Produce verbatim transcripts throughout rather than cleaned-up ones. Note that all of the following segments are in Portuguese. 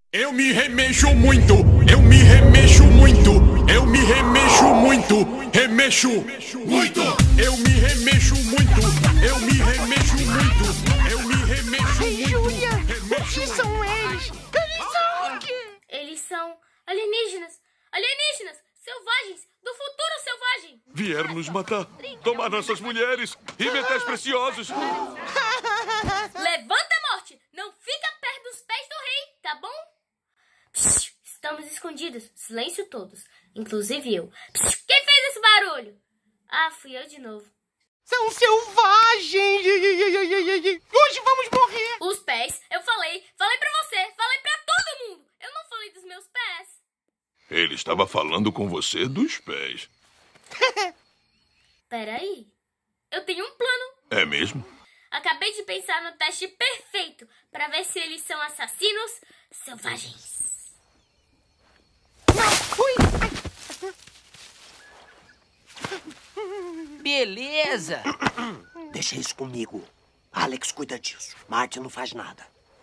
Eu me remexo muito, eu me remexo muito, eu me remexo muito, remexo muito. Eu me remexo muito, eu me remexo muito, eu me remexo Ei, muito. Júlia, remexo o que são eles? Eles são o quê? Eles são alienígenas, alienígenas, selvagens, do futuro selvagem. Vieram nos matar, tomar nossas mulheres e metais preciosos. Levanta a morte, não fica perto dos pés do rei, tá bom? Psh, estamos escondidos, silêncio todos, inclusive eu. Psh, quem fez esse barulho? Ah, fui eu de novo. São selvagens! Hoje vamos morrer! Os pés, eu falei, falei pra você, falei pra todo mundo. Eu não falei dos meus pés. Ele estava falando com você dos pés. Peraí, eu tenho um plano. É mesmo? Acabei de pensar no teste perfeito pra ver se eles são assassinos selvagens. Ui! Beleza! Deixa isso comigo. Alex cuida disso. Marty não faz nada.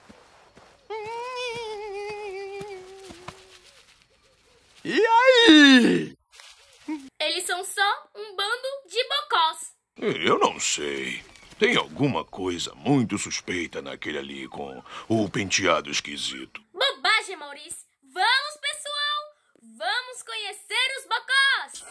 E aí? Eles são só um bando de bocós. Eu não sei. Tem alguma coisa muito suspeita naquele ali com o penteado esquisito. Bobagem, Maurício. Vamos, pessoal! Vamos conhecer os bocós!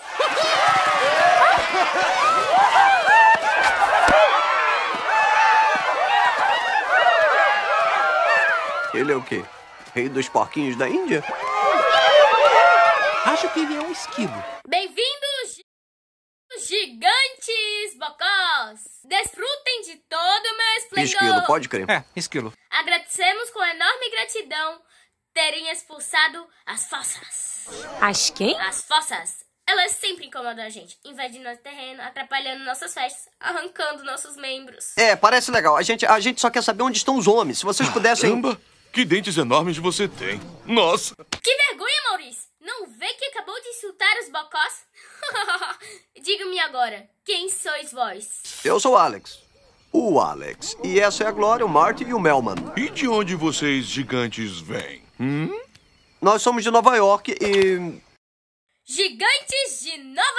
Ele é o quê? Rei dos porquinhos da Índia? Acho que ele é um esquilo. Bem-vindos, gigantes bocós! Desfrutem de todo o meu esplendor! Esquilo, pode crer. É, esquilo. Agradecemos com enorme gratidão terem expulsado as fossas. As quem? As fossas, elas sempre incomodam a gente, invadindo nosso terreno, atrapalhando nossas festas, arrancando nossos membros. É, parece legal. A gente, a gente só quer saber onde estão os homens. Se vocês pudessem... Caramba, que dentes enormes você tem. Nossa! Que vergonha, Maurício! Não vê que acabou de insultar os bocós? Diga-me agora, quem sois vós? Eu sou o Alex. O Alex. E essa é a Glória, o Marty e o Melman. E de onde vocês gigantes vêm? Hum? Nós somos de Nova York e... Gigantes de Nova